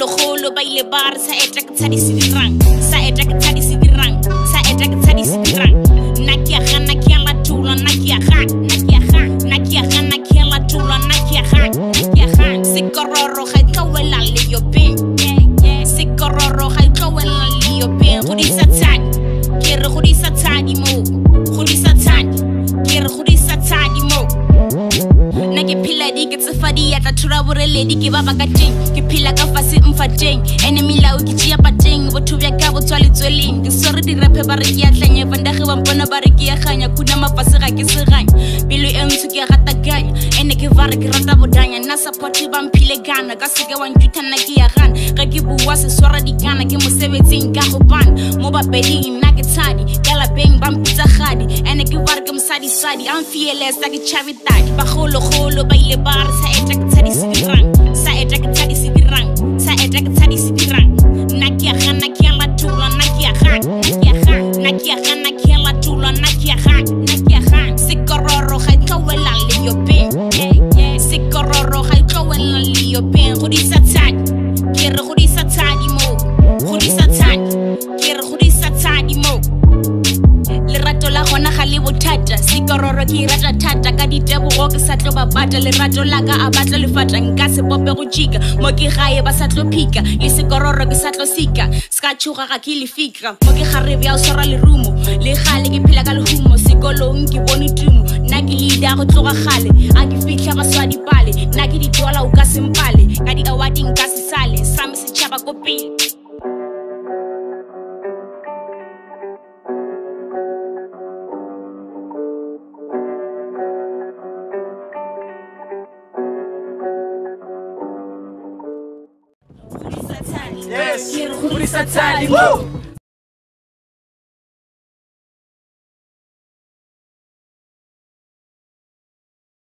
kholo ba ile ba re sa eta ke tshadi sidirang sa eta ke tshadi sidirang sa eta ke tshadi sidirang na ke gana ke la tula na ke ga na ke ga na ke gana ke la tula na ke ga sikororo ga tlowela le yo pin sikororo ga tlowela le yo pin go di sa tsadi ke re go di sa tsadi mo go di sa tsadi ke re go di sa tsadi mo na ke phila di ke tsefadi ya tla thura boreledi ke ba ka teng ke phila ka fase mfateng enemy lao ke tsia pateng botho bya ka botswale tsweleng ke sore di rape ba re ke ya tlanye banda ge ba mpona ba re ke ya ganya kuna mafase ga ke seganya pelo e ntse ke ga taganya ene ke va re ke rata bodanya na support ba mphile gana ka seke wa ntutana ke ya gana ga ke bua se swara di kana ke mosebetsing ka go bana mo ba beding na ke tsadi ka la beng ba mpitsa gadi ene ke va re ke msadi sadi am fearless ke chavitadi ba golo ba ile ba re sa eta ke tsadi sidirang sa eta ke tsadi sidirang sa eta ke tsadi sidirang na ke gana ke la tula na ke ga na ke gana ke la tula na ke ga sikororo ga tlowela le yo pin sikororo ga tlowela le yo pin go di sa tsadi ke re go di sa tsadi mo go di sa tsadi ke re go di sa tsadi mo lerato la gona ga le bothata sikororo ke rata thata ka ditebogo ke sa tlo ba bata lerato la ka a batla lefatla nka se pope go chika mo ke gae ba sa tlo phika le sikororo ke sa tlo sika ska tshuga ga ke le fikra mo ke gare bya o sora le rumo le gale ke phela ka lehumo sekolong ke bone tumo na ke leader go tloga gale a ke fitla ba swadi pale na ke ditwala o ka sempale ka di awarding ka se sale sa me se tshaba ko pele Yes, who is that?